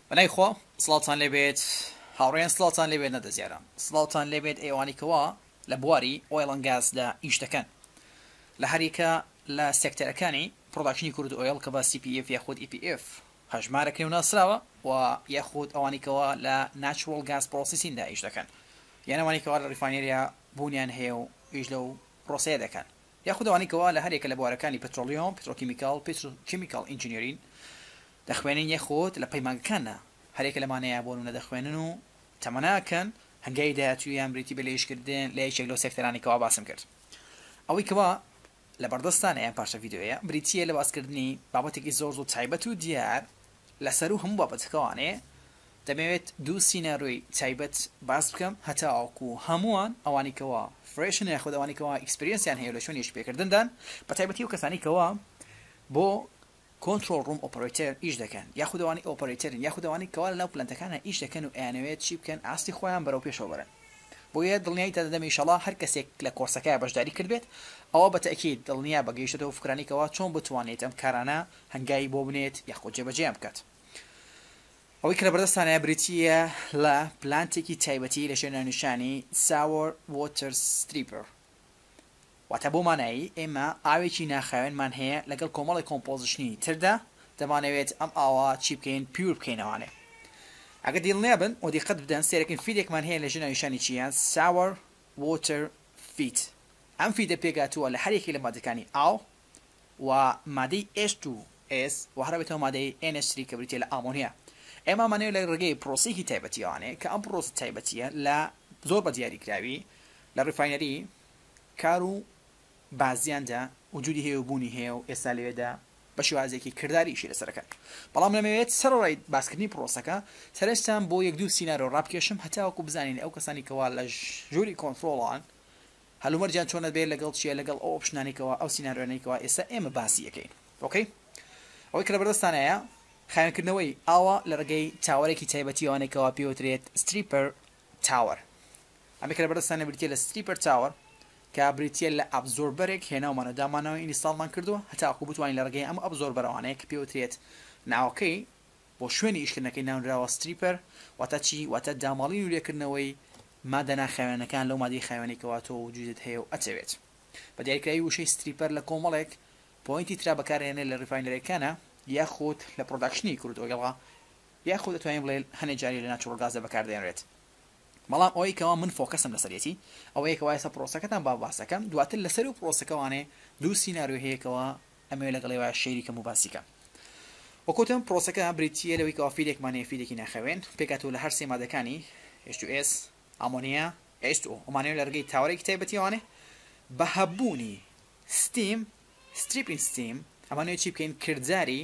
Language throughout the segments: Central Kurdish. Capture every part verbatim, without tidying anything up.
بەنای خۆ سڵاوتان لێبێت هاوڕێیان سڵاوتان لێبێت نەدەزیارم سڵاوتان لێبێت ئێوانێکەوە لە بواری ئۆیڵ ئەند گازدا ئیش دەکەن لە هەریکە لە سێکتەرەکانی پرۆداکشنی کورد ئۆیڵ کە بە سی پی ئف یاخود ئی پی ئف هەژمارەکەی و ناسراوە و یاخود ئەوانێکەوە لە ناتچۆرڵ گاز پرۆسیسیندا ئیش دەکەن یان ئەوانێکەوە لە ریفاینەریە بوونیان هەیە و ئیش لەو پرۆسەیە دەکەن یاخود ئەوانێکەوە لە هەرێکە لە بوارەکانی پێترۆلیۆم پێترۆکیمیکال پێتروکیمیکال ئینجینیرین دەخوێنین یەخۆت لە پەیمانگەکانە هەرێکە لەمانەیە بۆن و نەدەخوێنن و تەمەناکەن هەنگای داهاتوویان بریتی بە لێیشکردن لە یەکێک لەو سێکتەرانێکەوە باسم کرد ئەوەی کەوا لە بەردەستانە یان پاشە ڤیدیۆیە بریتیە لە باسکردنی بابەتێکی زۆر زۆر تایبەت و دیار لەسەر و هەموو بابەتەکەوانەیە دەمەوێت دوو سینەڕۆی تایبەت باس بکەم هەتاوەکو هەمووان ئەوانێکەوە فرێشن یاخود ئەوانێکەوە ئیکسپریەنسیان هەیە لە شوێنی پێکردندان بە تایبەتی و کەسانێکەوە بۆ کنترۆل ڕوم ئۆپەرەیتەر ئیش دەکەن یاخود ئەوانەی ئۆپەرەیتەرن یاخود ئەوانەی کەوا لەناو پلەنتەکانە ئیش دەکەن و ئەیانەوێت چی بکەن ئاستی خۆیان بەرەو پێشەوە بەرن بۆیە دڵنیای تا دەدەم ئینشەڵا هەر کەسێک لە کۆرسەکەی بەشداری کرد بێت ئەوە بە تەئکید دڵنیا بەگەیشتەوە فکرانێکەوە چۆن بتوانێت ئەم کارانە هەنگایی بۆ بنێت یاخود جێبەجێیان بکات ئەوەی کە لە بەردەستانەیە بریتیە لە پلانتێکی تایبەتی لە شوێنە نیشانی ساور وۆتەر ستریپەر واتە بۆ مانایی ئێمە ئاوێکی ناخاوێنمان هەیە لەگەڵ کۆمەڵی کۆمپۆزیشنی تردا دەمانەوێت ئەم ئاوا چی بکەین پیور بکەینەوانێ ئەگەر دڵنیا بن و دیقەت بدەن سێرەکەین فیدێکمان هەیە لە ژنە نیشانی چیان ساور وۆتەر فیت ئەم فیدە پێگاتووە لە هەرێکی لە مادەکانی ئاو و مادەی ئێچ تو ئێس و هەرەبێتەوە مادەی ئێن ئەچ ثری کە بریتێ لە ئامۆنیا ئێمە مانەوێت لە ڕێگەی پرۆسەیەکی تایبەتیوانێ کە ئەم پرۆسە تایبەتیە لە زۆر بە دیاریکراوی لە ڕیفاینەری کار و بازیاندا وجودی هەیە و بوونی هەیە و ئێستا لەوێدا بە شێوازێکی کرداریشی لەسەرەکەن بەڵام لەمەوێت سەرڕای باسکردنی پرۆسەکە سەرنجتان بۆ یەک دوو سینارۆ ڕابکێشم هەتاوەکو بزانین ئەو کەسانی کەوا لە ژووری کۆنترۆڵان هەلومەرجیان چۆنە بێت لەگەڵ چیە لەگەڵ ئەو ئۆپشنانێکەوە ئەو سینارۆیانێکەوە ئێستا ئێمە باسی یەکەین ئۆکەی ئەوەی کە لە بەردەستانەیە خاوێنکردنەوەی ئاوە لە ڕێگەی تاوەرێکی تایبەتیوانێکەوە پێوترێت ستریپەر تاوەر ئەمە کە لە بەردەستانە بریتە لە ستریپەر تاوەر کە بریتیە لە ئەبزۆربەرێک هێناومانە دامانەوە ئینستاڵمان کردووە هەتاکو بتوانین لە ڕێگەی ئەم ئەبزۆربەرەوانەیە کە پێوترێت ناوەکەی بۆ شوێنی ئیشکردنەکەی ناونراوە ستریپەر واتە چی واتە داماڵین و لێکردنەوەی مادە ناخاوێنەکان لەو مادەی خاوێنێکەوە تۆ وجودت هەیە و ئەچەوێت بە دیاریکراوی وشەی ستریپەر لە کۆمەڵێک پۆینتی ترا بەکارهێنێت لە ریفاینەرەکانە یاخود لە پرۆداکشنی کورد ئۆیڵە یاخود دەتوانین بڵێن هەنێک جاری لە ناتچۆرڵ گازە بەکاردێنرێت بەڵام ئەوەی کەوا من فۆکەسم لەسەرەتی ئەوەیە کەوا ئێستا پرۆسەکەتان با باسەکەم دواتر لەسەر و پرۆسەکەوانێ دوو سیناریۆ هەیەکەوە ئەمەوێت لەگەڵێوە شەیریکەم و باسیکەم وەکوتم پرۆسەکە بریتیە لەوەی کەوا فیدێکمان هەیە فیدێکی ناخەوێن پێکاتوە لە هەر سێ مادەکانی ئێچ تو ئێس ئامۆنیا ئێچ تو ئۆ ئەمانەوێت لە ڕێگەی تاوەرێکی تایبەتیوانێ بە هەبوونی ستیم ستریپین ستیم ئەمانەوێت چی بکەین کردجاری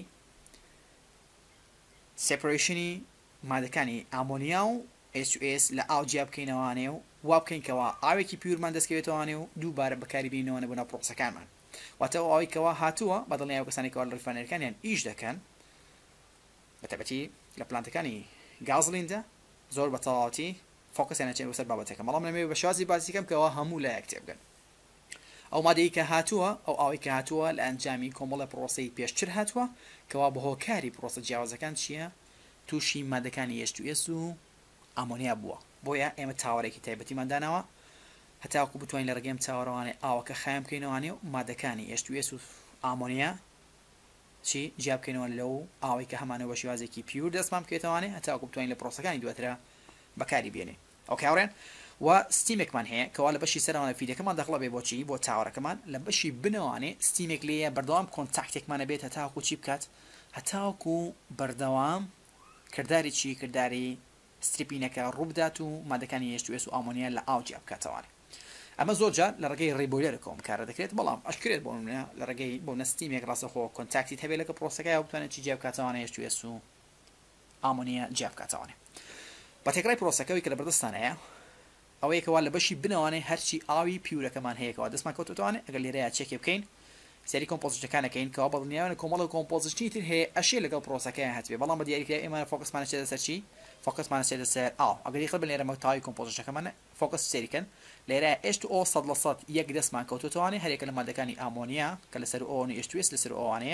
سێپەرێشنی مادەکانی ئامۆنیا و ئێچ تو ئێس لە ئاو جیا بکەینەوانێ و وا بکەینکەوە ئاوێکی پیورمان دەستکەوێتەوانێ و دووبارە بەکاری بینەوەنە بۆ ناو پرۆسەکانمان واتە ئەو ئاوی کەوا هاتووە بە دڵنیای کەسانێکەوە لە ریفاینەرەکانیان ئیش دەکەن بە تایبەتی لە پلانتەکانی گازلیندا زۆر بە تەواوەتی فۆکەسیان ئەچێت بەسەر بابەتەکە بەڵام لەمەوێ بە شازی باسیکەم کەەوە هەموو لایەک تێبگەن ئەو مادەی کە هاتووە ئەو ئاوی کە هاتووە لە ئەنجامی کۆمەڵە پرۆسەی پێشتر هاتووە کەوا بە هۆکاری پرۆسە جیاوازەکان چییە تووشی مادەکانی ئێچ تو ئێس و ئامۆنیا بووە بۆیە ئێمە تاوەرێکی تایبەتیماندانەوە هەتاکو بتوانین لە ڕێگەم تاوەڕەوانێ ئاوەکە خایم بکەینەوانێ و مادەکانی ئێچ تو ئێس و ئامۆنیا چی جیا بکەینەوە لەو ئاوەی کە هەمانەوە بە شێوازێکی پیور دەستمان بکەێتەوانێ هەتاکو بتوانین لە پرۆسەکانی دواترە بەکاری بێنێ ئەو کاوڕێن و ستیمێکمان هەیە کەوا لە بەشی سەرەوانە فیدەکەمان دەخڵە بێ بۆچی بۆ تاوەڕەکەمان لە بەشی بنەوانێ ستیمێک لێیە بەردەوام کۆنتاکتێکمانە بێت هەتاکو چی بکات هەتاکو بەردەوام کردداری چی کردداری ستریپینەکە ڕووبدات و مادەکانی ئێچ تو ئێس و ئامۆنیا لە ئاو جیا بکاتەوانێ ئەمە زۆرجار لە ڕێگەی ڕێبۆیلەرەکەم کارە دەکرێت بەڵام ئەشکرێت بۆ لە ڕێگەی بۆ نەستیمێک ڕاستەخۆ کۆنتاکتی هەبێت لەکە پرۆسەکەی بتوانێت چی جیا بکاتەوانێ ئێچ تو ئێس و ئامۆنیا جیا بکاتەوانێ بە تێکرای پرۆسەکەوی کە لە بەردەستانەیە ئەوەیەکەوە لە بەشی بنەوانێ هەرچی ئاوی پیورەکەمان هەیەکەوە دەستمان کەوتوانێ ئەگەر لێرەیە چێکێ بکەین سەری کۆمپۆزیشنەکانەکەین کەوا بەڵنیاوانە کۆمەڵە کۆمپۆزیشنی تر هەیە ئەشێ لەگەڵ پرۆسەکەیان هەتبێ بەڵام بە دیاریکرا ئێمە فۆکسمانە چێتە سەر چی فۆکسمانە چێتە سەر ئاو ئەگەری خەڵ بن لێرە مەتاوی کۆمپۆزیشنەکەمانە فۆکس سەریکەن لێرە ئێچ تو ئۆ سەد لە سەد یەک دەستمان کەوتوتوانێ هەرێکە لە مادەکانی ئامۆنیا کە لەسەر ئۆ ئێچ تو ئێس لەسەر ئۆوانەیە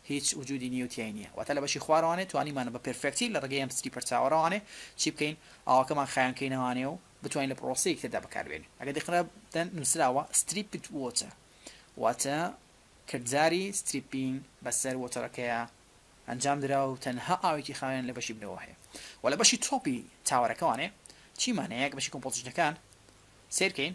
هیچ وجودی نیوتیای نییە واتە لە بەشی خوارەوانێت توانیمانە بە پرفکتی لە ڕگەی ئەم ستریپەر چاوەڕەوانێ چی بکەین ئاواکەمان خایانکەینەوانێ و بتوانین لە پرۆسەیەک تێدا بەکاربێنین ئەگەر دەخرابدەن نووسراوە ستریپت وۆتە واتە کردجاری ستریپینگ بەسەر وۆتەرەکەیە ئەنجام درا و تەنها ئاوێکی خاوێن لە بەشی بنەوە هەیە و لە بەشی تۆپی چاوەڕەکەوانێ چیمانەیە بەشی کۆمپۆزیشنەکان سیرکەین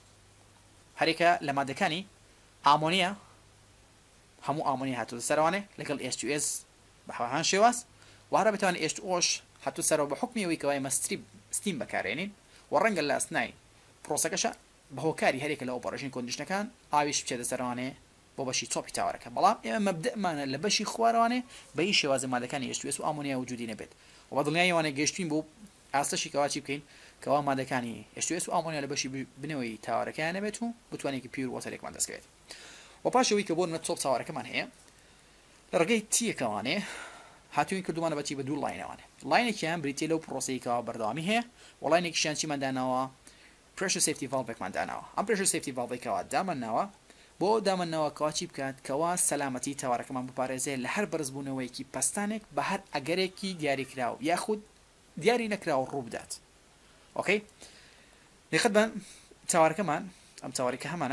هەرێکە لە مادەکانی ئامۆنیە هەموو ئامۆنی هاتووە سەروانێ لەگەڵ ئێچ تو ئێس بە هەوهان شێواز وارە بتوان ئێچ تو ئۆش هاتوو سەرەوە بە حکمیەوەی کەوای ئێمە ستریپ ستیم بەکارێنین و ڕەنگە لە ئەسنای پرۆسەکەشە بە هۆکاری هەرێکە لە ئۆپەرێشن کۆندیشنەکان ئاویش بچێتە سەروانێ بۆ بەشی تۆپی چاوەڕەکە بەڵام ئێمە مەبدەئمانە لە بەشی خوارەوانێ بە هیچ شێوازە مادەکانی ئێچ تو ئێس و ئامۆنیا وجودی نەبێت و بە دڵنیایەوانە گەیشتین بۆ ئاستەشی کەوا چی بکەین کەوا مادەکانی ئێچ تو ئێس و ئامۆنیا لە بەشی بنەوەی تاوەڕەکەیان نەبێت و بتوانێکی پیور وۆتەرێکمان دەستکەوێت و پاشەوەی کە بۆ نمە تۆپ چاوەڕەکەمان هەیە لە ڕگەی تیەکەوانێ هاتوین کردومانە بەچی بە دوو لاینەوانێ لاینێکیان بریتێ لەو پرۆسەیەکەوە بەردەوامی هەیە و لاینێکیشیان چیمانداناوە پرێشر سیفتی ڤالڤێکمانداناوە ئەم پرێشر سیفتی ڤالڤێکەوە دامەناوە بۆ دامەنەوە کەوا چی بکات کەوا سەلامەتی تاوەڕەکەمان بپارێزێ لە هەر بەرزبوونەوەیکی پەستانێک بە هەر ئەگەرێکی دیاریکراو یاخود دیاری نەکراوە ڕوو بدات ئۆکەی دقت بن تاوەڕەکەمان ئەم تاوەڕێکە هەمانە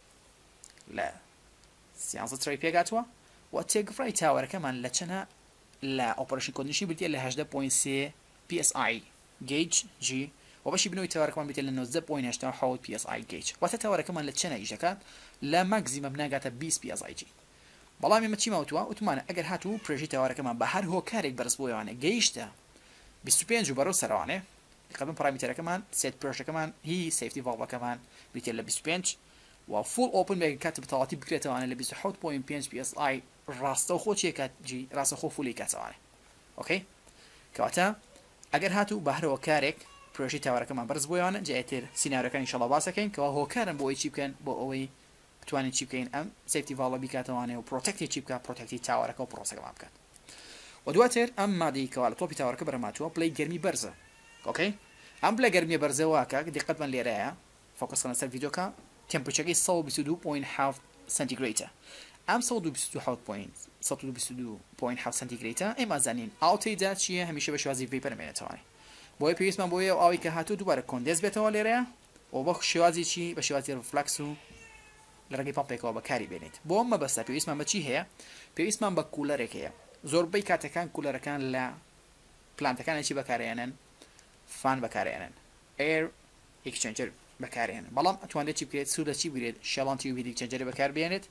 لە سیانزە تڕی پێگاتوە و تێگفڕای تاوەڕەکەمان لە چەنە لە ئۆپەرێشن کۆندیشنی بریتە لە هەژدە پۆینت سێ پی ئێس ئای گەیج جی و بەشی بنەوەی تاوەڕەکەمان بریتە لە نۆزدە پۆینت هەشتا و حەوت پی ئێس ئای گەیج واتە تاوەڕەکەمان لە چەنە ئیشەکات لە ماکزیمەم ناگاتە بیست پی ئێس ئای جی بەڵام ئێمە چی ماوتووە وتمانە ئەگەر هاتوو پرێژی تاوەڕەکەمان بە هەر هۆکارێک بەرز بۆیەوانە گەیشتە بیست و پێنج و بەرەو سەروانێ قەبن پارامترەکەمان سێت پرێشەکەمان هی سیفتی ڤالڤەکەمان بریتە لە بیست و پێنج و فول ئۆپن بێک کاتە بەتەواتی بکرێتەوانە لە بیست و حەوت پۆینت پێنج پی ئێس ئای ڕاستە و خۆچیە کاتجی ڕاستە خۆ فولی کاتەوانێ ئۆکەی کەواتە ئەگەر هاتوو بە هەر هۆکارێک پرۆژی تاوەڕەکەمان بەرز بۆیەوانە جێتر سیناریۆکانی ئینشەڵڵا باسەکەین کەوا هۆکارن بۆ ئەوەی چی بکەن بۆ ئەوەی بتوانین چی بکەین ئەم سیفتی ڤالڤە بیکاتەوانێ و پرۆتەکتی چی بکات پرۆتەکتی تاوەڕەکە و پرۆسەکەمان بکات و دواتر ئەم مادەی کەوا لە تۆپی تاوەڕەکە بەرەماتووە پلەی گەرمی بەرزە ئۆکەی ئەم پلە گەرمی بەرزەوە کە دقت بن لێرەیە فۆکەسکەنە سەر ڤیدیۆکە تمپرێچەرەکەی سەد و بیست و دوو پۆینت حەوت سنتیگرێدە ئەم سەد و بیست و حەوت پۆینت سەد و بیست و دوو پۆینت حەوت سنتیگرێدە ئێمە زانین ئاوتەیدا چییە هەمیشە بە شێوازی ڤیپەر مێنێتەوەی بۆیە پێویستمان بۆیە ئاوی کە هاتوو دووبارە کۆندێز بێتەوە لێرەیە و بە شێوازی چی بە شێوازی ڕفلەکس و لە ڕێگەی پاپێکەوە بەکاری بێنێت بۆ ئەمە بەستە پێویستمان بە چی هەیە پێویستمان بە کوولەرێک هەیە زۆربەی کاتەکان کوولەرەکان لە پلانتەکانی چی بەکارێنن فان بەکارێنن ئێر ئێکسچێنجەر بەکارێنن بەڵام ئەتوانێت چی بکرێت سوود لە چی بگرێت شەڵانتی و هیت ئێکسچێنجەر بەکاربێنێت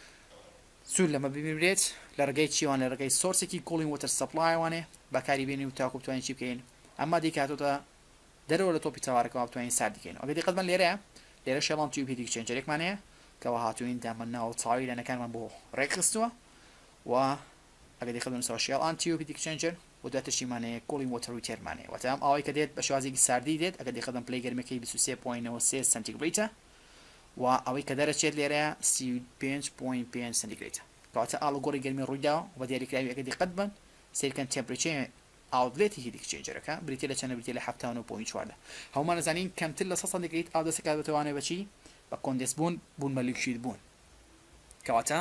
سوود لەمە ببینرێت لە ڕێگەی چیوان لە ڕێگەی سۆرسێکی کۆڵینگ وۆتەر سەپلایوانێ بەکاری بێنی و تاکو بتوانین چی بکەین ئەمما دیکاتۆتە دەرەوە لە تۆپی تاوەڕەکەەوە بتوانین ساردیکەین ئەگەر دقت بن لێرەیە لێرە شەڵانتی و هیت ئێکسچێنجەرێکمان هەیە کەەوە هاتوین دامەناو چاوی لەنەکانمان بۆ ڕێکخستووە و ئەگەر دقت بن سۆشیال ئانتی و هیت ئێکسچێنجەر و دواتر چیمانەیە کۆڵینگ وۆتەر و تێرمانەیە واتە ئەم ئاوەی کە دێت بە شێوازێکی ساردی دێت ئەگەر دقت بن پلەی گەرمەکەی بیست و سێ پۆینت سێ سنتیگرێدە و ئەوەی کە دەرەچێت لێرەیە سی و پێنج پۆینت پێنج سنتیگرێدە کەواتە ئاڵۆگۆڕی گەرمی ڕوویداوە و دیاریکراوی ئەگەر دقت بن سیرکەن تمپرێچەر ئاوتلێتی هیت ئێکسچێنجەرەکە بریتێ لە چەندە بریتێ لە هەفتە و نۆ پۆینت چواردە هەمومان دەزانین کەمتر لە سەد سانتیگرێد ئاو دەسەکات بتوانێت بەچی بە کۆندێنس بوون بوون بە لیکوید بوون کەواتە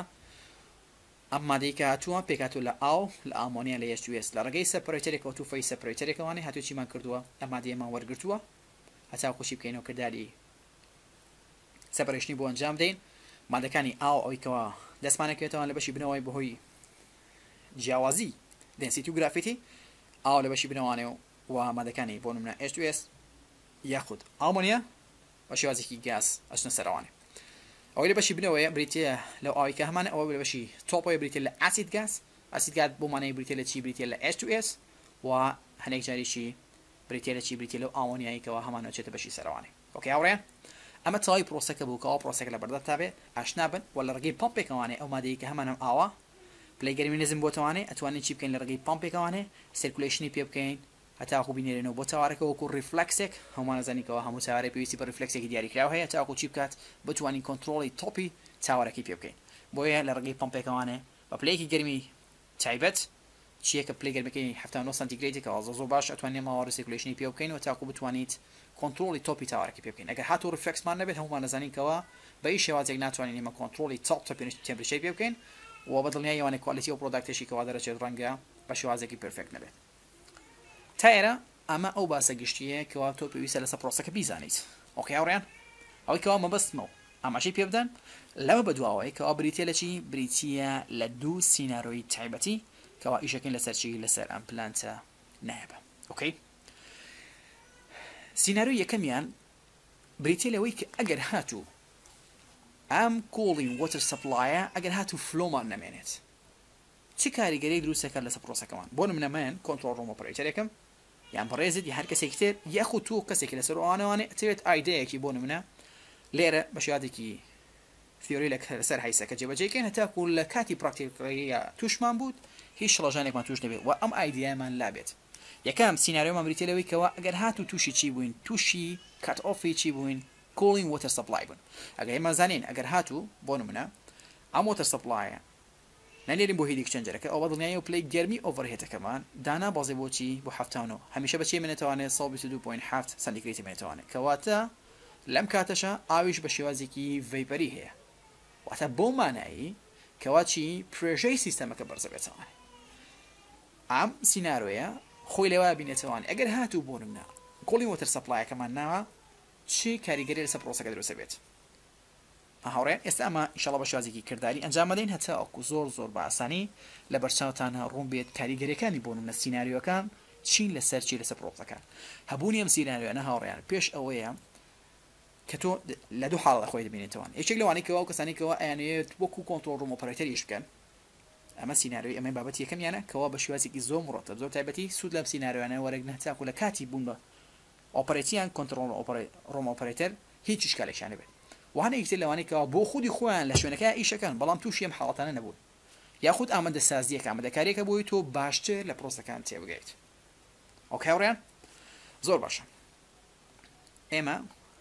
ئەم مادەی کە هاتووە پێکاتوو لە ئاو لە ئامۆنیا لە ئێچ تو ئێس لە ڕێگەی سەپەرەیتەرێک و توفەی سەپەرەیتەرێکەوەی هاتوو چیمان کردووە ئەم مادەیەمان وەرگرتووە هەتا خۆشی بکەینەوە کە داری سەپەرێشتنی بۆ ئەنجام دەین مادەکانی ئاو ئەوەیکەوە دەستمانەکەوێتەوە لە بەشی بنەوەی بەهۆی جیاوازی دەنسیتی و گرافیتی ئاو لە بەشی بنەوانێ و مادەکانی بۆ نمونە ئێچ تو ئێس یاخود ئامۆنیا بە شێوازێکی گاز ئەچنە سەروانێ ئەوەی لە بەشی بنەوەیە بریتە لەو ئاوی کە هەمانە ئەوە لە بەشی تۆپەوەی بریتە لە ئاسید گاز ئاسید گاز بۆ مانای بریتە لە چی بریتە لە ئێچ تو ئێس و هەنێک جاریشی بریتە لە چی بریتە لەو ئامۆنیاییکەوە هەمانە چێتە بەشی سەروانێ ئۆکێ هاوڕێیان ئەمە تەواوی پرۆسەکە بوو کەەوە پرۆسەکە لە بەردە تابێ ئاشنا بن و لە ڕێگەی پەمپێکەوانێ ئەو مادەیە کە هەمانم ئاوە پلەی گەرمی نزم بۆتەوانێ ئەتوانین چی بکەین لە ڕێگەی پەمپێکەوانێ سیرکولیشنی پێ بکەین هەتا خۆ بینێرێنەوە بۆ تاوەڕەکە وەکو ڕیفلەکسێک هەمومان دەزانینکەوە هەموو چاوەڕێک پێویستی بە ڕیفلەکسێکی دیاریکراو هەیە تاکو چی بکات بتوانین کۆنتڕۆڵی تۆپی چاوەڕێکی پێ بکەین بۆیە لە ڕێگەی پەمپێکەوانێ بە پلەیەکی گەرمی تایبەت چیە کە پلەی گەرمەکەی هەفتە و نۆ سانتیگرێدێکەوە زۆر باش ئەتوانین ماوەڕی سیرکولیشنی پێ بکەین و تاکو بتوانیت کۆنتڕۆڵی تۆپی تاوەڕێکی پێ بکەین ئەگەر هاتوو ڕیفلەکسمان نەبێت هەمومان دەزانینکەوە بە هیچ شێوازێک ناتوانین ئێمە کۆنتڕۆڵی تۆپ تۆپی تمپرێچەر پێ بکەین و بەدڵنیایی ئەوانەی کوالیتی و پرۆداکتێکی کەوا دەرەچێت ڕەنگە بە شێوازێکی پرفێکت نەبێت. تا ئێرە ئەمە ئەو باسە گشتیە کەوا تۆ پێویستە لەسەر پرۆسەکە بیزانیت. ئۆکێ هاوڕێیان؟ ئەوەی کەوا مەبەستمەوە ئاماژەی پێ بدەن لەمە بەدواوەی کەوا بریتە لە چی؟ بریتیە لە دوو سینارۆی تایبەتی کەوا ئیشەکەین لەسەر چی؟ لەسەر ئەم پلانتە نایبە. ئۆکەی؟ سینارۆی یەکەمیان بریتە لەوەی کە ئەگەر هاتوو ئەم کۆڵین وەتر سەپلایە ئەگەر هاتوو فلۆمان نەمێنێت چی کاریگەری دروستەکە لەسەر پرۆسەکەمان؟ بۆ نمونەمەیان کۆنتڕۆڵ ڕۆم ئۆپەرەیتەرێکم یان بەڕێزت یا هەر کەسێک تر یاخود تۆ کەسێکی لەسەر ئەوانەوانێ ئەتەوێت ئایدەیەکی بۆ نمونە لێرە بە شێوازێکی تیۆری لەسەر هایسەکە جێبەجێکەین هەتاکو لە کاتی پراکتیکەیە توشمان بوت هیچ شڵەژانێکمان توش نەبێت و ئەم ئایدیامان لابێت. یەکەم سیناریۆمان بریتە لەوەی کەوا ئەگەر هاتوو تووشی چی بووین؟ تووشی کات ئۆفی چی بووین؟ کۆڵین وەتر سەپلای بوون. ئەگەر ئێمە زانین ئەگەر هاتوو بۆ نمونە ئەم وەتر سەپلایە نەلێرین بۆ هیدی کچەنجەرەکە ئەوە دڵنیایی و پلەی گەرمی ئۆڤەرهێتەکەمان دانا بازێ بۆچی بۆ هەفتانەوە هەمیشە بەچێ منێتوانێت سەد و بیست و دوو پۆینت هەفت سانتیگرێتی منێتوانێت کەواتە لەم کاتەشە ئاویش بە شێوازێکی ڤەیپەری هەیە واتە بۆ مانایی کەواچی پرێژەی سیستەمەکە بەرزە بێتەوانێت. ئەم سینارۆیە خۆی لێوە بینێتەوان ئەگەر هاتوو بۆ نمونە کۆڵین وەتر سەپلایەکەمان ناوە چی کاریگەری لەسەر پرۆسەکە دروستە بێت. هاوڕێن ئێستا ئەمە ئینشاڵڵا بە شێوازێکی کردداری ئەنجام بدەین هەتا ئەوکو زۆر زۆر بە ئاسانی لە بەرچاوتانە ڕوون بێت کاریگەریەکانی بۆ نمونە سیناریۆکان چین لەسەر چی لەسەر پرۆسەکان. هەبوونی ئەم سیناریۆیانە هاوڕێیان پێش ئەوەیە کە تۆ لە دوو حاڵە خۆی دەبینێتەوە. یەکێک لەوانەی کەوا کەسانێکەوە ئەیانەوێت وەکو کۆنتڕۆڵ ڕووم ئۆپەرەیتەریش بکەن. ئەمە سیناریۆی ئەمە بابەت یەکەمیانە کەوا بە شێوازێکی زۆر مرۆتە زۆر تایبەتی سوود لەم سیناریۆیانە وەرەگرن هەتاکو لە کاتی بوون بە ئۆپەرەتیان کۆنتڕۆڵ ڕووم ئۆپەرەیتەر هیچ ئیشکالێکیان نەبێت. وانە یەکتر لەوانەی کەوا بۆ خودی خۆیان لە شوێنەکە ئیشەکەن بەڵام تووشی ئەم حاڵەتانە نەبوون یاخود ئامادە سازیەکە ئامادەکاریەکە بۆی تۆ باشتر لە پرۆسەکان تێبگەیت. ئۆکێ هاوڕێیان؟ زۆر باشە. ئێمە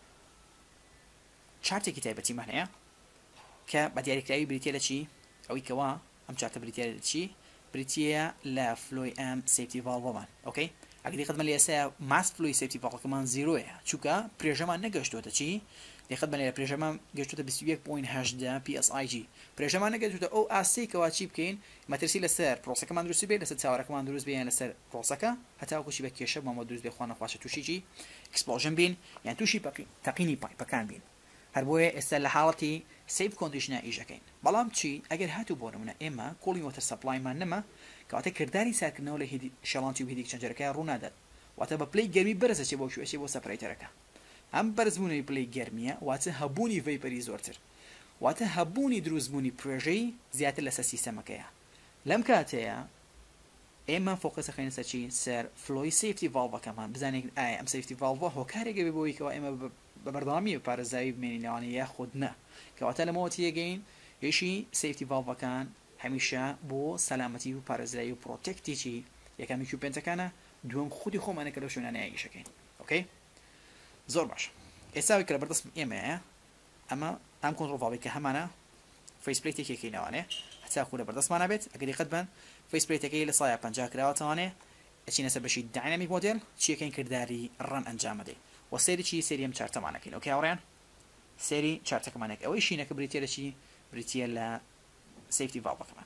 چارتێکی تایبەتیمان هەیە کە بە دیاریکراوی بریتە لە چی؟ ئەوەی کەوا ئەم چارتە بریتە لە چی؟ بریتە لە فلۆی ئەم سێفتی ڤاڵڤەمان. ئۆکەی؟ ئەگەر دقت لە ئێستا ماس فلۆی سێفتی ڤاڵڤەکەمان زیرۆیە چونکە پرێژەمان نەگەشتووەتە چی؟ دقت بە پرێژەمان گەشتوتە بیست و یەک پۆینت هەشت پی ئەس ئای جی پرێژەمان نەگەشتوتە ئەو ئاستی کەوا چی بکەین مەترسی لەسەر پرۆسەکەمان دروست بێت لەسەر چاوەڕێکەمان دروست بێن لەسەر پرۆسەکە هەتاکوشی بە کێشە مامە دروست بێ خوانە خواشە تووشیجی ئەکسپلۆژن بین یان تووشی تەقینی پایپەکان بین. هەر بۆیە ئێستا لە حاڵەتی سیف کۆندیشنە ئیشەکەین. بەڵام چی ئەگەر هاتوو بۆ نمونە ئێمە کۆڵین وەتر سەپلایمان نەما کەواتە کردداری ساکردنەوە لە شەڵانتی و هیدی کچەنجەرەکە ڕوونادات واتە بە پلەی گەرمی بەرزە چێ بۆ شوێشی بۆ سەپەرەیتەرەکە. ئەم بەرزبوونی پلەی گەرمیە واتە هەبوونی ڤەیپەری زۆرتر واتە هەبوونی دروستبوونی پرێژەی زیاتر لەسەر سیستەمەکەیە. لەم کاتەیە ئێمە فۆکەسە خەینە سەر چی؟ سەر فلۆی سێفتی ڤاڵڤەکەمان بزانین ئایا ئەم سێفتی ڤاڵڤە هۆکارێکە بێ بۆی کەوا ئێمە بە بەردەوامی و پارێزاوی بمێنینەوەی یاخود نە کەواتە لەمەوە تێگەین هێشی سێفتی ڤاڵڤەکان هەمیشە بۆ سەلامەتی و پارێزایی و پرۆتێکتێکی یەکەمی کوپێنتەکانە دووەم خودی خۆمانەکە لەو شوێنانەیە ئیشەکەین. ئۆکەی؟ زۆر باش. ئێستاوی کە لە بەردەست ئێمەیە ئەمە ئەم کۆنتڕۆڵ ڤاڵڤێکە هەمانە فەیسپلەیتێکێکینەوانێ هەتاکو لە بەردەستمانە بێت ئەگەر دقت بن فەیسپلەیتەکەی لە سایە پەنجا کراوەتەوانێ ئەچینە سەر بەشی داینامیک مۆدێل چیەکەین کردداری ڕەن ئەنجام بدەین و سێری چی سێری ئەم چارتەمانەکەین. ئۆکێ هاوڕێیان؟ سێری چارتەکەمانێک ئەوەی شینەکە بریتە لە چی؟ بریتە لە سێفتی ڤاڵڤەکەمان.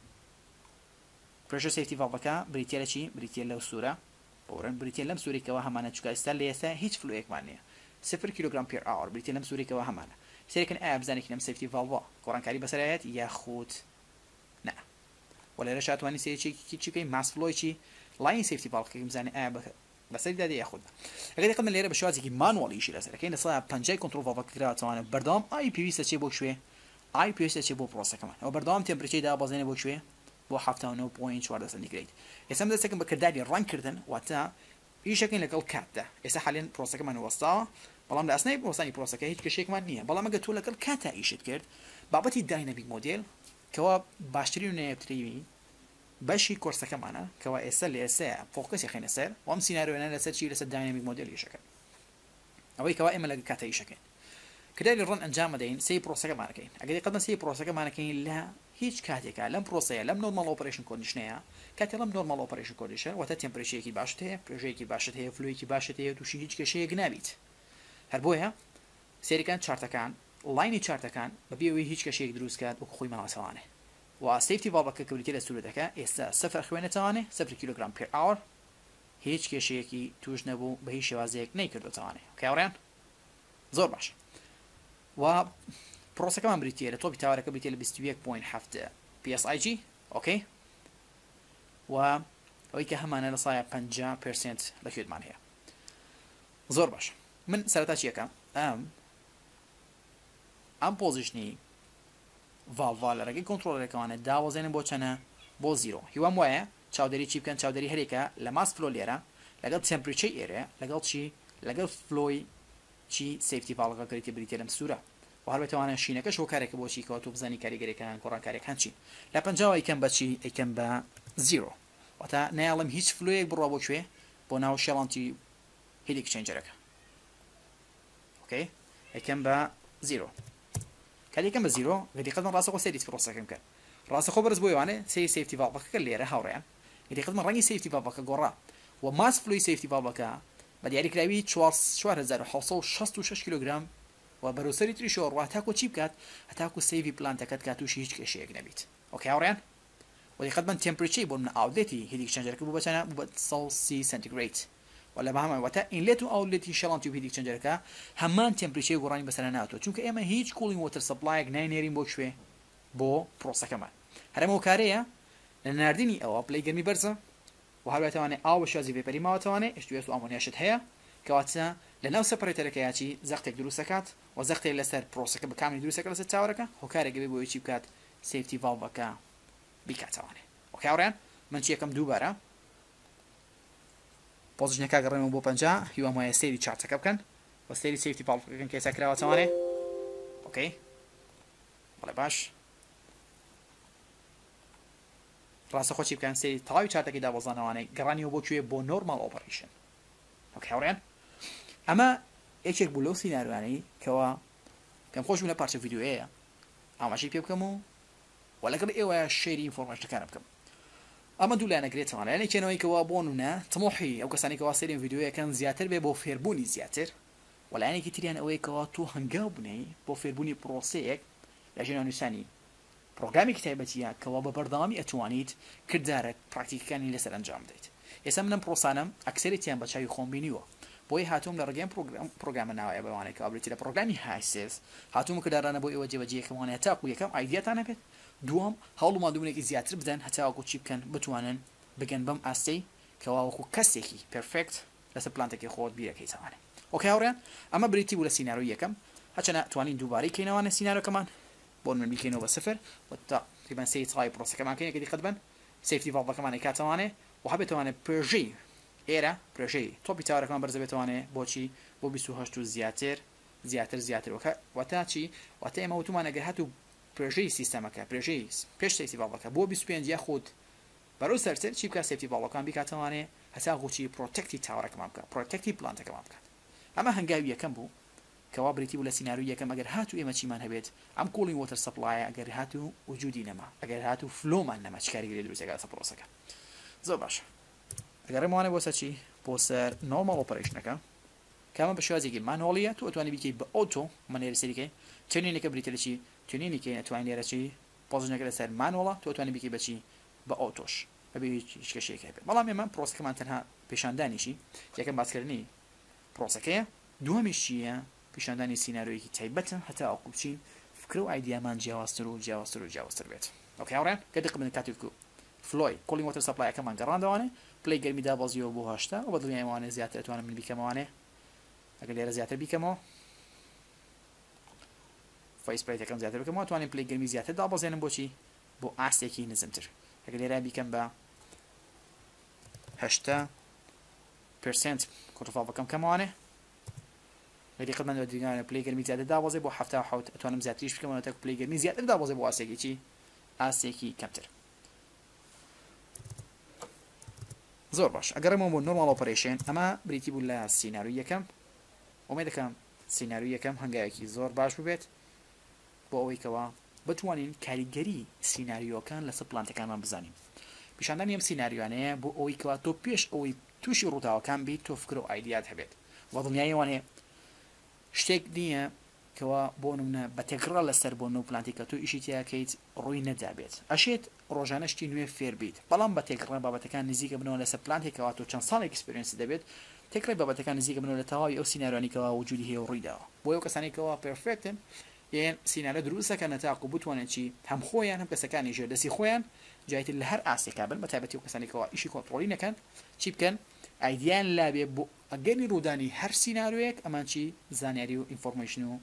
پرێژە سێفتی ڤاڵڤەکە بریتە لە چی؟ بریتە لەو سوورە بۆرن بریتە لەم سوورێکەوە هەمانە چونکە ئێستا لە ئێستا هیچ فلۆیەکمان نییە صفر کیلوگرام پێر ئاور بریتە لەم سوورێکەوە هەمانە سێرەکەن ئایا بزانێت لەم سێفتی ڤاڵڤە گۆڕانکاری بەسەرایەت یاخود نە و لێرە شاتوانی سێرێکی چی بکەین ماس فلۆی چی لاین سێفتی ڤاڵڤەکە بزانێت ئایا بەسەری دادی یاخود ئەگەر دقت لێرە بە شێوازێکی مانوەڵیشی لەسەرەکەین لە سەدا پەنجای کۆنتڕۆڵ ڤاڵڤەکە کراوەتەوانە بەردەوام ئای پێویستە چێ بۆ کوێ ئای پێویستە چێ بۆ پرۆسەکەمان ئەوە بەردەوام تێمپرێچەی دابەزێنێ بۆ کوێ بۆ هەفتە و نۆ پۆینت چواردە سانتیگرێد. ئێستا دەستێکم بە کردداری ڕەنگکردن واتە ئیشەکەین لەگەڵ کاتدا ئێستا حالێن پرۆسەکەمان وەستاوە بەڵام لە ئەسنای پرۆسانی پرۆسەکە هیچ کێشێکمان نییە بەڵام ئەگەر تۆ لەگەڵ کاتا ئیشت کرد بابەتی داینامیک مۆدێل کەوا باشترین و نێبترین بەشی کۆرسەکەمانە کەوا ئێستا لە ئێستا فۆکەسی خینە سەر وام سیناریۆیانە لەسەر چی لەسەر داینامیک مۆدێل ئیشەکە ئەوەی کەوا ئێمە لەگەڵ کاتا ئیشەکەین کردداری ڕەن ئەنجام بدەین سێ پرۆسەکەمانەکەین ئەگەر قەدەم سێ پرۆسەکەمانەکەین لە هیچ کاتێکە لەم پرۆسەیە لەم نۆرمال ئۆپەرێشن کۆندیشنەیە کاتێ لەم نۆرمال ئۆپەرێشن کۆندیشن واتە تێمپرێچەیەکی باشت هەیە پرێژەیەکی باشت هەیە فلۆیەکی باشت هەیە تووشی هیچ کێشەیەک نابیت. هەر بۆیە سێریکان چارتەکان لاینی چارتەکان بەبێەوەی هیچ کەشێک دروستکات وەکو خۆی ماوەسەوانێ و سیفتی والڤەکە کە بریتە لە سوورەتەکە ئێستا سەفر خوێنێتەوانێ سەفر کیلوگرام پێر ئاور هیچ کێشەیەکی توش نەبوو بە هیچ شێوازەیەک نەیکردوتەوانێ کاوڕیان زۆر باش و پرۆسەکەمان بریتە لە تۆپی تاوەرەکە بریتە لە بیست و یەک پۆینت هەفت پی اس آی جی ئۆکەی و ئەوەی کە هەمانە لە سایە پەنجا پێرسنت لەکوێتمان هەیە زۆر باش من سەرەتا چیەکەم ئەم ئەم پۆزیشنی ڤالڤا لە ڕێگەی کۆنتڕۆلەرەکەوانە داوەزێنن بۆ چەنە بۆ زیرۆ هیوام وایە چاودێری چی بکەن چاودێری هەرێکە لە ماس فلۆ لێرە لەگەڵ تێمپریچەی ئێرە لەگەڵ چی لەگەڵ فلۆی چی سیفتی ڤالڤەکە کەریتە بریتە لەم سوورە و هەر بێتوانە شینەکەش بۆ کارێکە بۆچی کەوە تۆ بزانی کاریگەریەکان کۆڕانکاریەک هەنچی لە پەنجاوە ئەیکەم بە چی ئەیکەم بە زیرۆ واتە نەیاڵم هیچ فلۆیەک بڕوا بۆ کوێ بۆ ناو شێڵانتی هیت ئێکسچێنجەرەکە ئۆکەی ئەیکەم بە زیرۆ کاتێکەم بە زیرۆ گەدیقەتمان ڕاستەخۆ سەیری پرۆسەکەم کرد ڕاستەخۆ بەرز بۆ ئەوانێ سەیری سیفتی ڤالڤەکە لێرە هاوڕێیان گەدیقەتمان ڕەنگی سیفتی ڤالڤەکە گۆڕا و ماس فلۆی سیفتی ڤالڤەکە بە دیاریکراوی چوار هەزار و حەوت سەد و شەست و شەش کیلوگرام و بەرەوسەری تریشۆ ڕوا هەتاکو چی بکات هەتاکو سەیڤی پلانتەکەت کات تووشی هیچ کێشەیەک نەبیت ئۆکەی هاوڕێیان وەدیقەتمان تێمپریچەی بۆ من ئاوتلێتی هیت ئێکسچێنجەرەکە بوو بە چەنە بوو بە سەد سی سنتیگرێد ولا بەهەمان واتە ئینلێت و ئاوتلێتی شەڵانتی و هیت ئێکسچێنجەرەکە هەمان تێمپریچەی گۆڕانی بەسەر ناتوە چونکە ئێمە هیچ کوڵینگ وۆتەر سەپلایەک ناینێرین بۆ کوێ بۆ پرۆسەکەمان هەرەمەوە کارەیە لە ناردنی ئەوە پلەی گەرمی بەرزە و هەروەتەوانێت ئاو بە شازی ڤێپەری ماوەتەوانێت ئێش و ئامۆنیاشت هەیە کەواتە لە ناو سەپەرێتەرەکەیاچی زەختێک دروستەکات و زەختێک لەسەر پرۆسەکە بە کامی دروستەکە لەسەر چاوەرەکە هۆکارێک بێ بۆی چی بکات سیفتی ڤالڤەکە بیکاتەوانێ ئۆکەی هاوڕێیان من چی یەکەم دووبارە پۆزیشنەکە گەڕێمەوە بۆ پەنجا هیوام وایە سەیری چارتەکە بکەن و سەیری سیفتی ڤالڤەکەکەن کە ئێستا کراوەتەوانێ ئۆکەی بەڵێ باش ڕاستەخۆ چی بکەن سەیری تەواوی چارتەکەی دابەزانەوانەی گەڕانیەوە بۆ کوێ بۆ نۆرمال ئۆپەرێشن ئۆکەی هاوڕێیان ئەمە یەکێک بوو لەو سیناریۆانەی کەوا کەم خۆش بوو لە پارچە ڤیدیۆیەیە ئاماژەی پێ بکەم و و لەگەڵ ئێوە شێری ئینفۆرمێشنەکانە بکەم ئەمە دوو لایەنەگرێتەوە لایەنێکێنەوەی کەوا بۆنونە تمۆحی ئەو کەسانی کەوا سەیری ڤیدیۆیەکەن زیاتر بێ بۆ فێربوونی زیاتر و لایەنێکی تریان ئەوەیە کەوا تۆ هەنگاو بنەی بۆ فێربوونی پرۆسەیەک لە ژێر نووسانی پرۆگرامی تایبەتیە کەوا بە بەردەوامی ئەتوانیت کردارە پراکتیکەکانی لەسەر ئەنجام بدەیت ئێستا منم پرۆسانم ئەکسەرێتیان بە چاوی خۆم بینیوە بۆی هاتووم لە ڕێگەم پرۆگرامە ناوایە بەوانێک کابرێتی لە پرۆگرامی هایسێس هاتووم کردارانە بۆ ئێوە جێبەجێیەکەوانە تاکو یەکەم ئایدیاتان هەبێت دووەم هەوڵ مادوونێکی زیاتر بدەن هەتاوەکو چی بکەن بتوانن بگەن بەم ئاستەی کەوا وەکو کەسێکی پرفێکت لەسەر پلانتێکی خۆت بیرەکەیتەوانێ ئۆکەی هاوڕێیان ئەمە بریتی بوو لە سیناریۆ یەکەم هەچەنە توانین دووبارەی کەینەوانە سیناریۆکەمان بۆ من بیکەینەوە بە سفر و تا تقریبا سەی ساڵی پرۆسەکەمان کەین کە دیقەت بن سیفتی ڤالڤەکەمان کاتەوانێ و هەبێتوانێت پێژەی ئێرە پرۆژەی تۆپی تاوەرەکەمان بەرز بێتوانێ بۆچی بۆ بیست و هەشت و زیاتر زیاتر زیاتر وەکە واتە چی واتە ئێمە وتومان ئەگەر هاتوو پرۆژەی سیستەمەکە پرۆژەی پێش سیفتی ڤالڤەکە بۆ بیست و پێنج یا خۆت بەرەو سەرتر چی بکات سیفتی ڤالڤەکان بیکاتەوانێ هەتا غوچی پرۆتێکتی تاوەرەکەمان بکات پرۆتێکتی پلانتەکەمان بکات ئەمە هەنگاوی یەکەم بوو کەوا بریتی بوو لە سیناریۆ یەکەم ئەگەر هاتوو ئێمە چیمان هەبێت ئەم کوڵینگ وۆتەر سەپلایە ئەگەر هاتوو وجودی نەما ئەگەر هاتوو فلۆمان نەما چ کاریگەری دروستێکا لەسەر پرۆسەکە زۆر باشە ئەگەڕێمەوانێ بۆ سەر چی بۆ سەر نۆرمال ئۆپەرێشنەکە کامە بە شێوازێکی مانۆڵیە تو ئەتوانی بیکەیت بە ئۆتۆ مانێرە سەریکەی تونینێکە بریتە لە چی تونینێکی ئەتوانین لێرە چی پۆزیشنەکە لەسەر مانۆڵە تو ئەتوانی بیکەی بەچی بە ئۆتۆش بەبێ هیچ کەشێک هەبێت بەڵام ئێمە پرۆسەکەمان تەنها پیشاندانیشی یەکەم باسکردنی پرۆسەکەیە دووەمیش چییە پیشاندانی سیناریۆیەکی تایبەتە هەتا ئەو قوچین فکر و ئایدیامان جیاوازتر و جیاوازتر و جیاوازتر بێت ئۆکەی هاوڕێیان کە دقت بدەن کاتێک فلۆی کوڵینگ وۆتەر سەپلایەکەمان گەڕاندەوانێ پلەی گەرمی دابەزیەوە بۆ هەشتا و بەدڵنیای ئەوانە زیاتر ئەتوانم من بیکەمەوانێ ئەگەر لێرە زیاتر بیکەمەوە فەیسپرایتەکەم زیاتر بکەمەوە توانین پلەی گەرمی زیاتر دابەزێنم بۆچی بۆ ئاستێکی نزمتر ئەگەر لێرە بیکەم بە هەشتا پێرسنت کۆنتڕۆڵەکەم کەمەوانێ غير قد من ودينا بلاي جيم زيادة دا وظيفة وحفتها وحوت أتوانم زيادتريش بكم ونتاك بلاي جيم زيادة دا وظيفة واسيكي شيء آسيكي كمتر زور باش أقرب من نورمال أوبريشن أما بريتي بولا سيناريو كم وما كم سيناريو كم هنجاكي زور باش ببيت بوي كوا بتوانين كاريجري سيناريو كان لسبلانت كان ما بزاني بيشاندن يم سيناريو أنا بو أوي كوا تو بيش أوي توشي روتاو كان بي تفكروا أيديات هبيت وظنيا وانه شتێک نییە كوا بونمنا بتكرر لسر بونو بلانتيكاتو إشي تياكيت روي ندابيت أشيت روجانشتي نوي فير بيت بلام بتكرر بابتكان نزيك بنو لسر بلانتيكاتو چند سال اكسبيرينس دابيت تكرر بابتكان نزيك بنو لتهاوي أو سيناريو كوا وجودي هي روي دا بويو كساني كوا بيرفكتن ين سيناريو دروسة كانت تاقو بتوانن شي هم خويان هم كسكان يجر دسي خويان جايت اللي هر أسي كابل متابتي وكساني كوا إشي كنترولي نكن شيب كان ايديان لابي بو اگرني روداني هر سيناريوك امان شي زانياريو انفورميشنو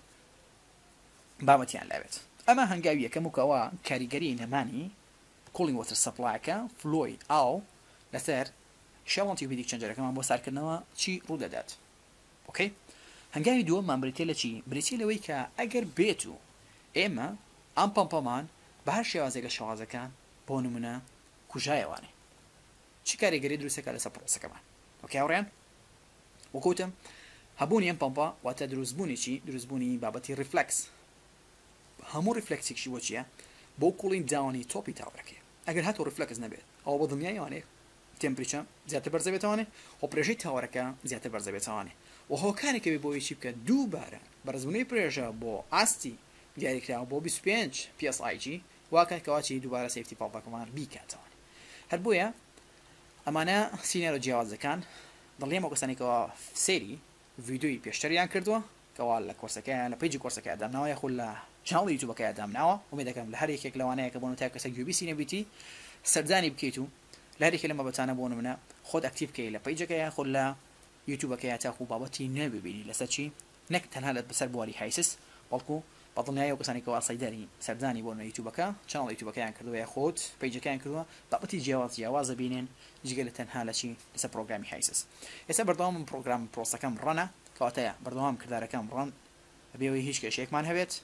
بابتيان لابت اما هنگاويه كموكوا كاريگري نماني كولينج ووتر سبلاي كا فلوي او لسر شالونتي بيديك چنجره كمان بو سار كرنوا شي رودادات اوكي هنگاوي دو مامبريتيلا شي بريتيلا ويكا اگر بيتو اما ام بامبامان بهر شوازه شوازه بو نمونه كوجايواني چی کاریگری دروسه کاله سپروسه کمان اوکی اورین وکوتم هبونی ام پامپا و تا دروس بونی چی دروس بونی بابتی ریفلکس همو ریفلکسی چی وچیه بو کولین داونی توپی تاورکی اگر هاتو ریفلکس نبید او بدنیا یعنی تمپریچر زیاده برزه بتوانه و پرژی تاورکا زیاده برزه بتوانه و هو کاری که بو چی که دوباره برزبونی پرژا بو استی دیاری کرا بو بیست و پنج پی اس آی جی واکن کواچی دوباره سیفتی پامپا کمان بی کاتوانه هر بویا امانه سيناريو جواز كان ضليم وقساني كوا سيري فيديو بيشتريان كردوا كوا لكورسكا لبيجي كورسكا ادمنا يخول شانل يوتيوب كا ادمنا وميدا كان لهري كيك لوانه كبونو تاك سجيو بي سي بي سرداني بكيتو لهري كلمه بتانا بونو منا خود اكتيف كي لبيجي كا يخول يوتيوب كا تاخو بابتي نبي بيني لساتشي نك تنهالت بسر بوالي حيسس بالكو بطلنايا وقساني كوا صيداري سرداني بونو يوتيوب كا شانل يوتيوب كا كردوا ياخود بيجي كا كردوا بابتي جواز جواز بينين جيجل تنها لشي لسه برنامج حيسس هسه بردوام برنامج بروسا كم رنا كاتايا بردوام كدار كم رن بيوي هيچ كشيك مان هبت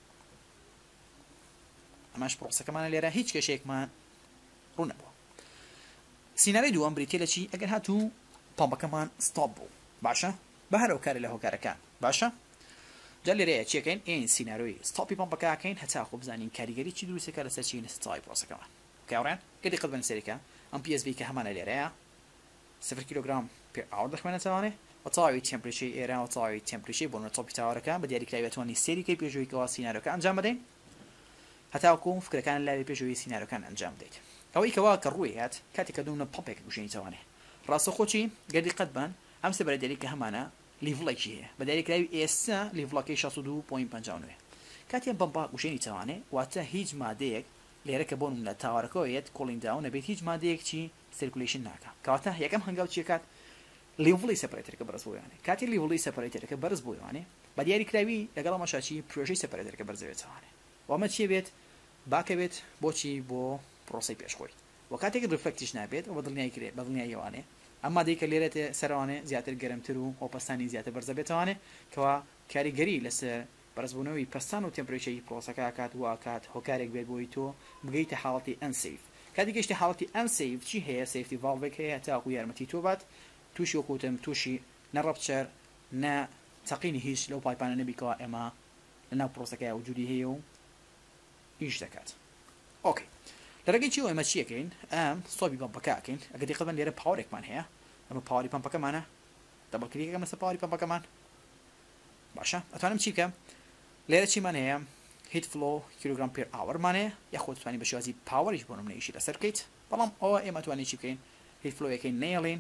اماش بروسا كمان ليرا هيچ كشيك مان رنا بو سيناريو دوام بريتيلا شي اگر هاتو بامبا كمان ستوب باشا بهرو كاري له كاركان باشا جالي ريا تشيكين ان سيناريو ستوب بامبا كاكين حتى اخو بزانين كاريغري تشي دروسه كلا ساتشي نستاي بروسا كمان كاوران كدي قد بنسيركا ام بي اس بي كهمان ليرا صفر كيلوغرام بير اور دخمنه تاواني وطاوي تمبريتشر ايرا وطاوي تمبريتشر بون توب تاوركا بدي اديك لايبتوني سيري كي بيجوي كوا سيناريو كان انجام بدين حتى اكون فكره كان لا بيجوي سيناريو كان انجام ديت او كوا كرويات كاتي كدون بوبيك وشي تاواني راسو خوتي قدي قدبان ام سبر ديك كهمانه ليفلاكي بدي اديك لاي اس ليفلاكي شاسودو بوينت بانجاونو كاتي بامبا وشي تاواني واتا هيج ماديك ليركا بون من تاوركويت كولين داون بيت هيج ماديك شي سيركوليشن ناكا كاتا يكم هنگاو شي كات ليفلي سيبريتر كبرز بو يعني كاتي ليفلي سيبريتر كبرز بو يعني بدي اري كلاوي لقلا ما شاشي بروجي سيبريتر كبرز بيت يعني وما شي بيت باك بيت بوشي بو بروسي بيش خوي وكاتي ريفلكتيش نابيت وبدلني كري بدلني يواني اما ديك الليله سروانه زياده گرمترو او پستاني زياده برز بيت يعني كوا كاريگري لسه برزبونوي پستان و تمپريچر بروسكا كات واكات هوكاريك بيت بويتو بقيت حالتي انسيف كادي گشت حالتي انسيف چی هي سيفتي فالف هي تا خو يرمتي توبات توشي وكوتم توشي نربتشر نا تقيني هيش لو بايبان نبي كا اما لنا بروسكا وجودي هيو ايش دكات اوكي لرجع شيء ما شيء كين ام صوبي بامبا كاكين اقدر يقبل لي باورك مان هي اما باوري بامبا كمان دبل كليك كمان باوري بامبا كمان باشا اتوانم شيء كم ليرة شيء مان هي هيت فلو كيلوغرام بير اور مانه ياخذ ثاني بشوازي باور يجبرهم نيشي لسيركت طبعا او ام اتواني شيء كين هيت فلو يكين نيلين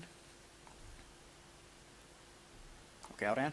اوكي اورين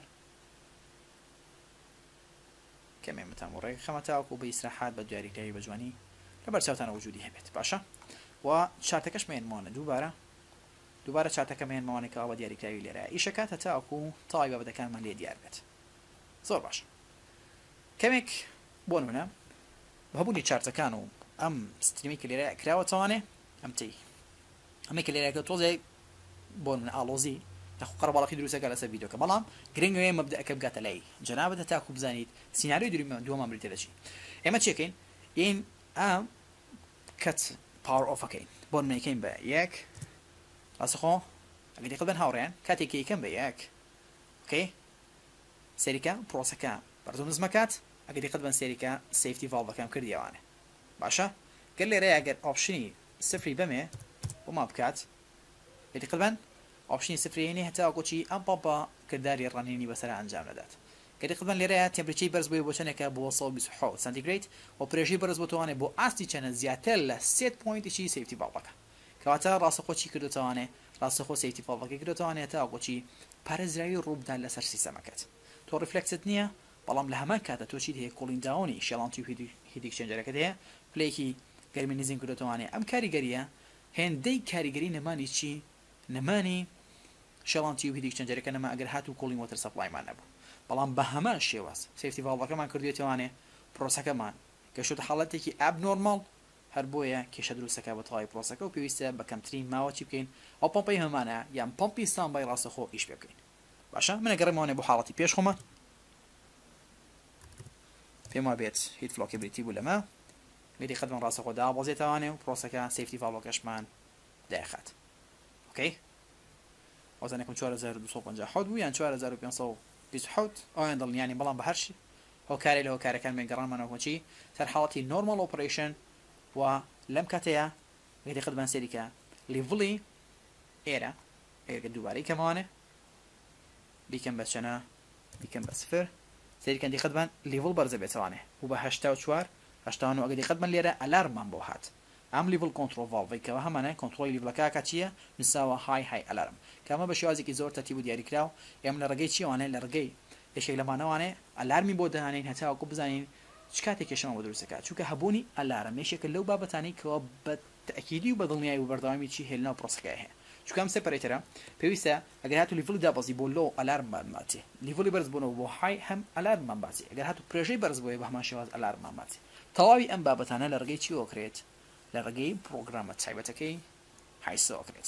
كمان متاموري خمتاكو بإسراحات بدياري كتابي بجواني لبرساوتان وجودي هبت باشا وشارتكش مين موانا دوباره دوباره شارتك مين موانا كاوا دياري كتابي ليرا ايشكات هتاكو طايبه بدا كان من لي ديار بت زور باشا كمك بونونا بهبوني شارتكانو ام ستريميك ليرا كراوة تواني ام تي اميك ليرا كتوزي بونونا الوزي تاخو قرب على دروسه قال اسا فيديو كبلام جرينغ مبدا كبقات لي جنابه تاكو بزانيت سيناريو ديري دوما مريت لشي اما تشيكين ان ام كات باور اوف اكين بون ميكين با ياك اسخو اقدر يقبل هاورين كاتي كي كان بياك اوكي سيريكا بروسكا برضو نزمكات اقدر يقبل سيريكا سيفتي فالف كان كرديوانه باشا قال لي راجع اوبشني صفر بمه وما بكات يقبل اوبشني صفر يعني حتى اكو شيء ام بابا كداري رانيني بس انجام ندات کە دقیقاً لێرەیە تمپرێچەری بەرز بووە بۆ چەندێکە بۆ سەد و بیست و حەوت سانتیگرێد و پرێژەی بەرز بۆتوانێت بۆ ئاستی چەنە زیاتر لە سێ پۆینتێکی سێفتی ڤالڤەکە کەواتە ڕاستەخۆ چی کردوتەوانێ ڕاستەخۆ سێفتی ڤالڤەکەی کردوتەوانێت تا بۆچی پارێزراوی ڕووبدان لەسەر سیستەمەکەت تۆ ڕفلێکست نییە بەڵام لە هەمان کاتە تۆ چیت هەیە کۆڵین داونی شێڵانتی و هیت ئێکسچێنجەرەکەت هەیە پلەیەکی گەرمی نزین کردوتەوانێ ئەم کاریگەریە هێندەی کاریگەری نەمانی چی نەمانی شێڵانتی و هیت ئێکسچێنجەرەکە نەما ئەگەر هاتوو کۆڵین وۆتەر سەپڵایمان نەبوو بەڵام بە هەمان شێوەز سێفتی ڤالڤەکەمان کردوێتەوانێ پرۆسەکەمان گەشتە حاڵەتێکی ئاب نۆرماڵ هەر بۆیە کێشە دروستەکە بە تەواوی پرۆسەکە و پێویستە بە کەمترین ماوە چی بکەین ئەو پۆمپەی هەمانە یان پۆمپی ستاندبای ڕاستەخۆ ئیش پێ بکەین باشە منە گەڕێمەوانێ بۆ حاڵەتی پێش خۆمە پێم وا بێت هیت فلۆکی بریتی بوو لەمە میری خەدمەن ڕاستەخۆ دابەزێتەوانێ و پرۆسەکە سێفتی ڤالڤەکەشمان دایخات ئۆکەی وەزانێکم چوار هەزار و دووسەد و پەنجا و حەوت بوو یان چوار هەزار و پێنج سەد و بیست و حەوت ئەویان دڵنیانی بەڵام بە هەرشی ئەو کارێ لەوە کارەکان مێ گەڕانمانەوە چی سەر حاڵەتی نۆرمال ئۆپەرێشن و لەم کاتەیە میری خەدمەن سێریکە لیڤڵی ئێرە ئێرگە دووبارەی کەمەوانێ بیکەم بە چەنە بیکەم بە سفر سێریکەن دیخەدمان لیڤڵ بەرزە بێتەوانێ و بە هەشتا و چوار هەشتا و نۆ ئەگە دیخەدمان لێرە ئەلارمان بۆ هات ئەم لیڤڵ کۆنتڕۆڵ ڤالڤێکەوە هەمانە کۆنتڕۆڵی لیڤڵەکە چییە نووساوە های های ئەلارم کەمە بە شێوازێکی زۆر تەرتیب و دیاریکراو ئێمە لە ڕێگەی چیوانێ لە ڕێگەی یەکێک لەمانەوانێ ئەلارمی بۆ دەهانین هەتاوەکو بزانین چ کاتێک کێشەمان بۆ دروستەکە چونکە هەبوونی ئەلارم یەکێکە لەو بابەتانی کەوە بە تەئکیدی و بە دڵنیایی و بەردەوامی چی هێلناو پرۆسەکە هەیە چونکە ئەم سێپەرەیتەرە پێویستە ئەگەر هاتوو لیڤڵی دابەزی بۆ لۆ ئەلارممان باتێ لیڤڵی بەرز بوونەوە بۆ های هەم ئەلارممان باتی ئەگەر هاتوو پرێژەی بەرز بۆیە بە هەمان شێواز ئەلارممان باتی تەواوی ئەم بابەتانە لە ڕێگەی چی ئۆکرێت لە ڕێگەی پرۆگرامە تایبەتەکەی هایسە ئۆکرێت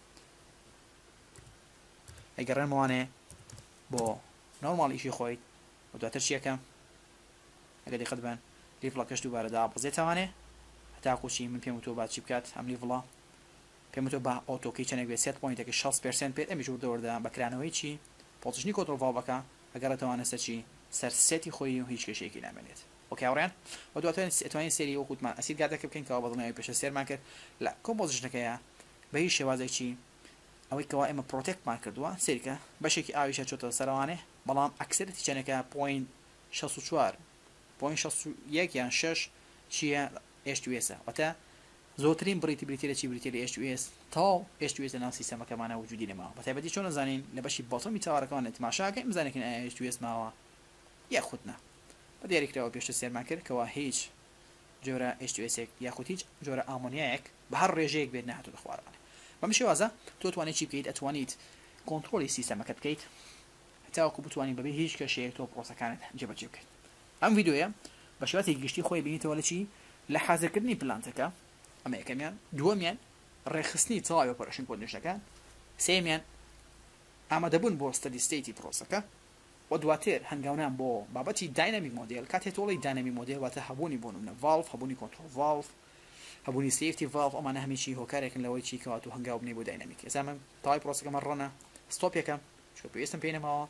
ئەگەڕێمەوانێ بۆ نۆرماڵیشی خۆی و دواتر چیەکەم ئەگەر دقت بن لیڤڵەکەش دووبارە دابەزێتەوانێ هەتاکوچی من پێم وتۆ با چی بکات ئەم لیڤڵە پێم وتۆ با ئۆتۆکەی چەندێک بێت سێ پۆینتێکی شەست پێرسەنت پێت ئەمیش وردەوەردا بەکرانەوەی چی پۆزیشنی کۆنتڕۆڵ ڤالڤەکە ئەگەڕێتەوانە سەر چی سەر سێتی خۆی و هیچ کێشەیەکی نامێنێت ئۆکێ هاوڕێیان و دواتر ئەتوانین سێری وەکوتمان ئەسیر گاتەکە بکەین کەوا بەدڵنیایی پێشە سێرمان کرد لە کۆمپۆزیشنەکەیە بە هیچ شێوازێکی ئەوەی کەوا ئێمە پرۆتێکمان کردووە سێریکە بەشێکی ئاویشە چۆتە سەرەوانێ بەڵام ئەکسەرەتی چەندێکە پۆین شەست و چوار پۆین شەست و یەک یان شەش چییە ئێچ تو ئێسە واتە زۆرترین بریتی بریتی لە چی بریتی لە ئێچ تو ئێس تاو ئێچ تو ئێس لە ناو سیستەمەکەمانە وجودی لێماوە بە تایبەتی چۆن نەزانین لە بەشی بەڵتەمی چاوەڕەکەوانە تماشاکەین بزانێکین ئایا ئێچ تو ئێس ماوە یاخودنا بە دیاریکراوە پێشتر سێرمان کرد کەوا هیچ جۆرە ئێچ تو ئێسێک یاخود هیچ جۆرە ئامۆنیایەک بە هەر ڕێژەیەک بێت نەهاتوو دەخوارەوانێ بەم شێوازە تۆ توانیت چی بکەیت ئەتوانیت کۆنتڕۆلی سیستەمەکەت بکەیت هەتاوەکو بتوانین بەبێ هیچ کەشەیەک تۆ پرۆسەکانت جێبەجێ بکەیت ئەم ڤیدۆیە بە شێوازێکی گشتی خۆی بینیتەوە لە چی لە حازرکردنی پلانتەکە ئەمە یەکەمیان دووەمیان ڕێخستنی تەواوی ئۆپەرێشن کۆردینێشنەکان سێمیان ئامادەبوون بۆ ستەدی ستەیتی پرۆسەکە و دواتر هەنگاونان بۆ بابەتی داینامیک مۆدێل کاتێک تۆڵی داینامیک مۆدێل واتە هەبوونی بۆ نمونە ڤالڤ هەبوونی کۆنتڕۆڵ ڤالڤ هەبوونی سێفتی ڤالڤ ئەمانە هەمیشی هۆکارێکن لەوەی چی کەواتو هەنگاو بنێ بۆ داینامیک ئێستا من تەواوی پرۆسەکەمە ڕەنە ستۆپێکەم چۆ پێویستم پێی نەماوە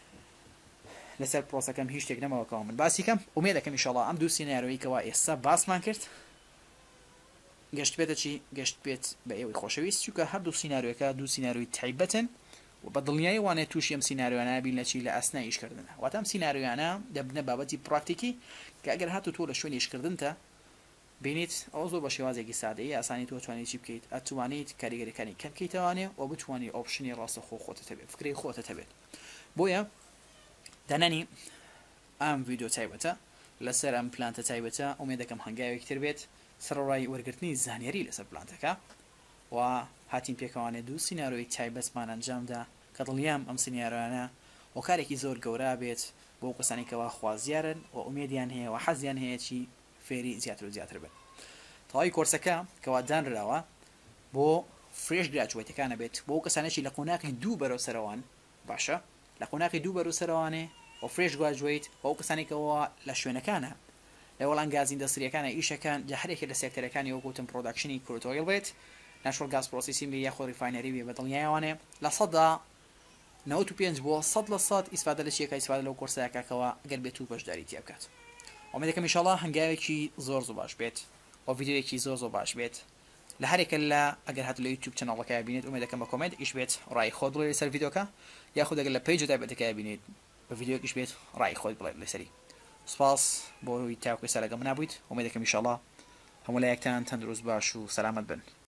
لەسەر پرۆسەکەم هیچ شتێک نەماوەکەوە من باسیکەم ئومێدەکەم ئینشەڵڵا ئەم دوو سیناریۆی کەوا ئێستا باسمان کرد گەشت بێتە چی گەشت بێت بە ئێوەی خۆشەویست چونکە هەردوو سیناریۆەکە دوو سیناریۆی تایبەتن و بە دڵنیایی وانێت تووشی ئەم سیناریۆیانە بین لە چی لە ئەسنای ئیشکردنە واتە ئەم سیناریۆیانە دەبنە بابەتی پراکتیکی کە ئەگەر هاتوو تۆ لە شوێنی ئیشکردنتە بینیت ئەو زۆر بە شێوازێکی سادەیە ئاسانی تۆ توانیت چی بکەیت ئەتوانیت کاریگەریەکانی کەم بکەیتەوانێ و بتوانانی ئۆپشنی ڕاستەخۆ خۆتت هەبێت فکری خۆتت هەبێت بۆیە دانانی ئەم ڤیدۆ تایبەتە لەسەر ئەم پلانتە تایبەتە ئومێدەکەم هەنگاوێکی تر بێت سەرڕای وەرگرتنی زانیاری لەسەر پلانتەکە و هاتین پێکەوانێ دوو سیناریۆی تایبەتمان ئەنجامدا کە دڵنیام ئەم سیناریۆیانە هۆکارێکی زۆر گەورە بێت بۆ کەسانی کەوا خوازیارن و ئومێدیان هەیە و حەزیان هەیە چی فێری زیاتر و زیاتر بن تەواوی کۆرسەکە کەوا دانراوە بۆ فرێش گراجوێتەکانە بێت بۆ کەسانێکی لە قۆناقی دوو بەرەو سەرەوان باشە لە قۆناقی دوو بەرەو سەرەوانێ و فرێش گراجوێت بۆ کەسانێکەوە لە شوێنەکانە لە وەڵام گازی ئیندەستریەکانە ئیشەکان جا هەرێکە لە سێکتەرەکانی وەکوتن پرۆداکشنی کروتۆیل بێت ناشۆل گاز پرۆسیسینگ یاخۆ ریفاینەری بێ بە دڵنیایەوانێ لە سەدا نەوەت و پێنج بۆ سەد لە سەد ئیسفادە لە چیەکە ئیسفادە لەو کۆرسەکەکەوە ئەگەر بێت و بەشداری تێ بکات ئومێدەکەم ئینشەڵڵا هەنگاوێکی زۆر زۆر باش بێت و ڤیدیۆیەکی زۆر زۆر باش بێت لە هەرێکە لە ئەگەر هات لە یوتیوب چەنەڵەکە بینێت ئومێدەکەم بە کۆمنت ئیش بێت ڕای خۆت بڵێ لەسەر ڤیدیۆکە یاخود ئەگەر لە پەیج تایبەتەکە بینێت بە ڤیدیۆکیش بێت ڕای خۆت بڵێت لەسەری. سپاس بۆ ئەوی تاوکەی سەرەگەم نابوویت، ئومێدەکەم ئینشاڵڵا هەموو لایەکتان تەندروست باش و سەلامەت بن.